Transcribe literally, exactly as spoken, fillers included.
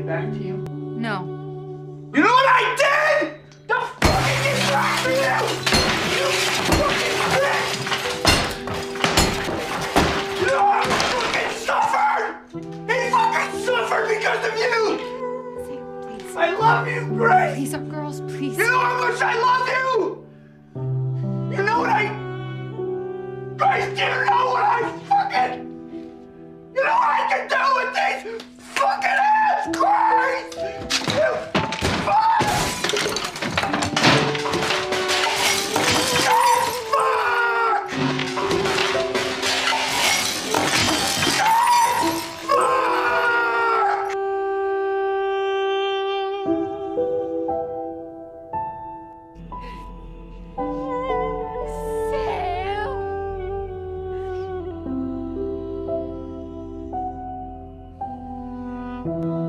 get back to you? No. You know what I did? The fucking get back to you! You fucking bitch! You know how fucking suffered? He fucking suffered because of you! Sam, please. I love you, Grace! Please, up, girls, please. You know how much I love you! You know what I... Grace, do you know what I fucking... You know what I can do with these fucking hands, Grace! You fuck! Sam.